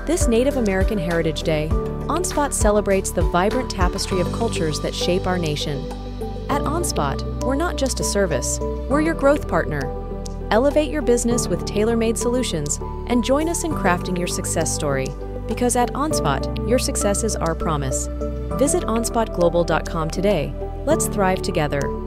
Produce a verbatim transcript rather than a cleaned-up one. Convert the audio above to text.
This Native American Heritage Day, OnSpot celebrates the vibrant tapestry of cultures that shape our nation. At OnSpot, we're not just a service, we're your growth partner. Elevate your business with tailor-made solutions and join us in crafting your success story. Because at OnSpot, your success is our promise. Visit on spot global dot com today. Let's thrive together.